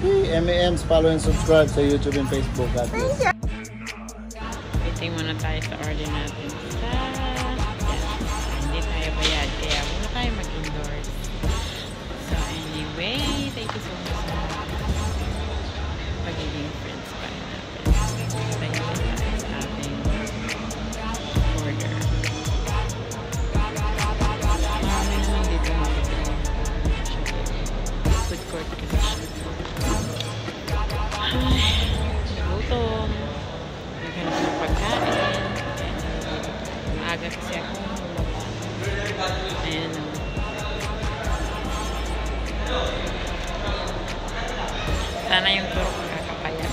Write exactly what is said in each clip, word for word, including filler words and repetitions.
M A Ms, follow and subscribe sa YouTube and Facebook. God bless. Waiting muna tayo sa order natin sa... Yan. Hindi tayo bayad, kaya muna tayo mag-indoors. So anyway, thank you so much sa pagiging friends pa rin natin. Tayo na tayo sa ating order. Marami naman dito makikita. Food court kasi siya. Ay, gutom. Naghanap ng pagkain. Maaga kasi ako. Ayan o. Sana yung turok makakapayat.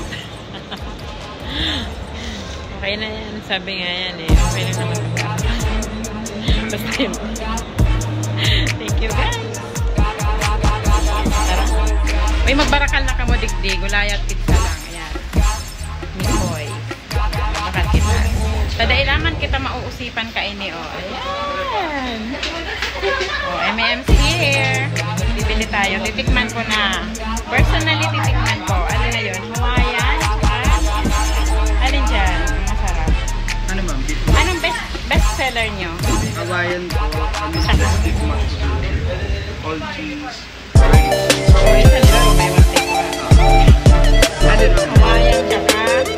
Okay na yan. Sabi nga yan eh. Okay na naman. Basta yun. Thank you guys. Tara. Uy, magbarakal na ka mo digdig. Gulay at pizza lang. Ayan. Mikoy. Magbarakal kita. Tadailangan kita mauusipan ka ini o. Ayan. O, M A Ms here. Bibili tayo. Titikman ko na. Personally, titikman ko. Ano na yun? Hawaiian? Alin dyan? Masarap. Ano ma'am? Anong best best seller nyo? Hawaiian po. Kami sa beef macaroni. All cheese. Oh, isa lang. May one take one. Ano na? Hawaiian tsaka.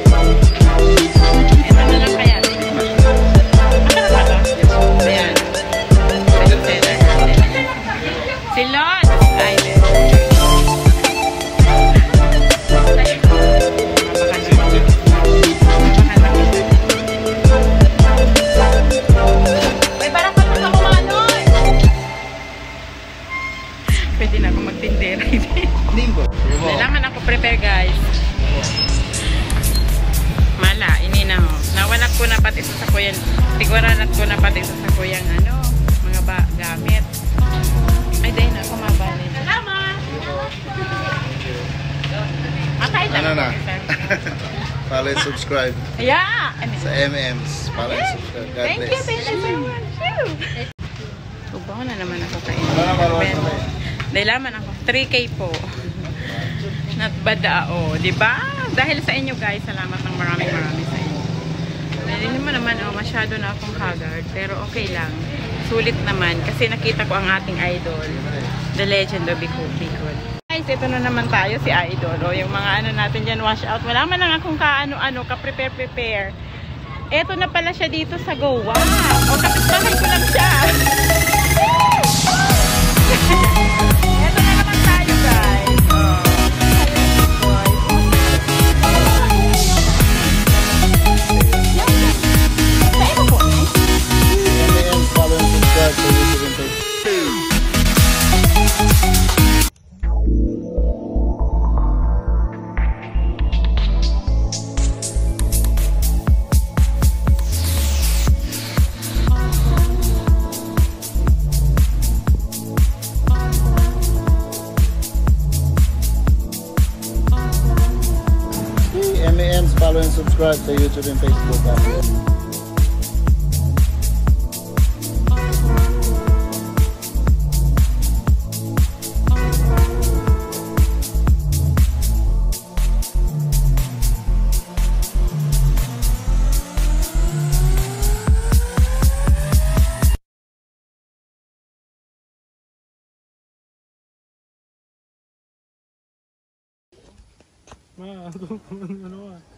Ito na lang kaya. Masarap ba ito? Ayan. Best seller natin. Si Lord! Ay, pwede na ako magtindera. Kailangan ako prepare guys. Mala, ini na ho. Nawalak ko na pati sa sakuyan. Tiguranat ko na pati sa sakuyang ano, mga ba gamit. Ay, dahil na ako mabalin. Salamat! Makahit Ano ako. na? Follow and subscribe. Yeah! Sa M A Ms. Follow and subscribe. God Thank bless. you, thank you so much. Tubaw na naman ako kayo. Dahil laman ako. three K po. Not bad o. Diba? Dahil sa inyo guys, salamat ng maraming maraming sa inyo. Hindi mo naman oh, masyado na akong haggard. Pero okay lang. Sulit naman. Kasi nakita ko ang ating idol. The legend of Bicol. Guys, ito na naman tayo si idol. O, yung mga ano natin dyan, wash out. Wala man lang akong kaano-ano, ka-prepare-prepare. Ito na pala siya dito sa Goa. O, kapitbahay ko lang siya. Ito na naman tayo guys. Oh. Follow and subscribe sa YouTube and Facebook. Ma, ano